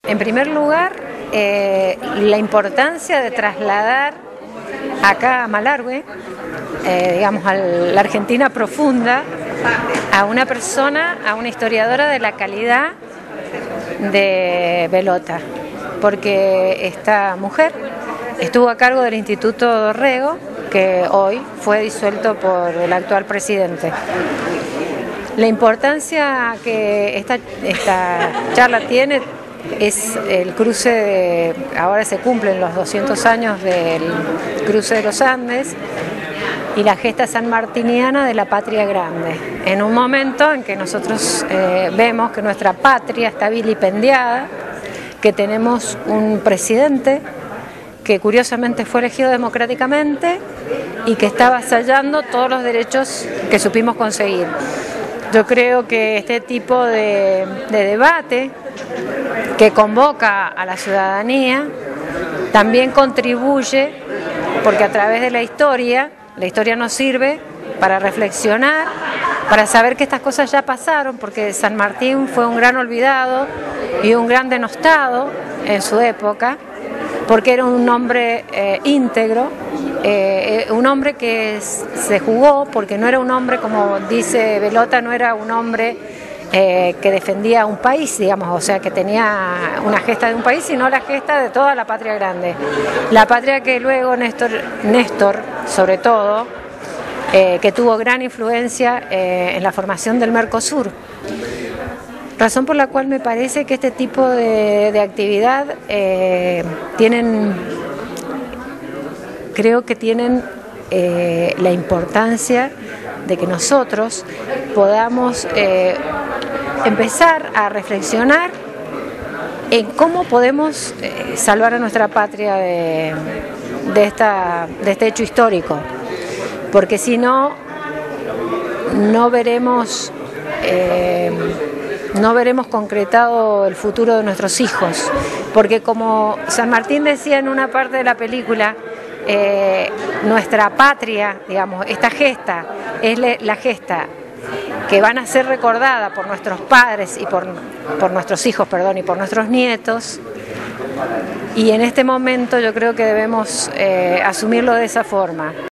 En primer lugar, la importancia de trasladar acá a Malargüe, digamos a la Argentina profunda, a una persona, a una historiadora de la calidad de Belota, porque esta mujer estuvo a cargo del Instituto Dorrego, que hoy fue disuelto por el actual presidente. La importancia que esta charla tiene es el cruce ahora se cumplen los 200 años del cruce de los Andes y la gesta sanmartiniana de la patria grande, en un momento en que nosotros vemos que nuestra patria está vilipendiada, que tenemos un presidente que curiosamente fue elegido democráticamente y que está avasallando todos los derechos que supimos conseguir. Yo creo que este tipo de debate que convoca a la ciudadanía también contribuye, porque a través de la historia nos sirve para reflexionar, para saber que estas cosas ya pasaron, porque San Martín fue un gran olvidado y un gran denostado en su época, porque era un hombre íntegro, un hombre que se jugó, porque no era un hombre, como dice Belota, no era un hombre que defendía un país, digamos, o sea, que tenía una gesta de un país, sino la gesta de toda la patria grande. La patria que luego Néstor sobre todo, que tuvo gran influencia en la formación del Mercosur. Razón por la cual me parece que este tipo de actividad creo que tienen la importancia de que nosotros podamos empezar a reflexionar en cómo podemos salvar a nuestra patria de este hecho histórico, porque si no, no veremos concretado el futuro de nuestros hijos, porque como San Martín decía en una parte de la película, nuestra patria, digamos, esta gesta es la gesta que van a ser recordada por nuestros padres y por nuestros hijos, perdón, y por nuestros nietos, y en este momento yo creo que debemos asumirlo de esa forma.